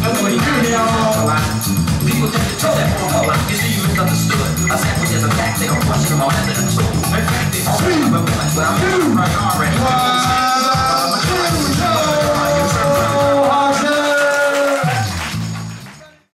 That's what he do now. People just control that for a lot. You see, you misunderstood. A sample is a fact. They don't question them all as a tool. In fact, they all have a but I'm right already.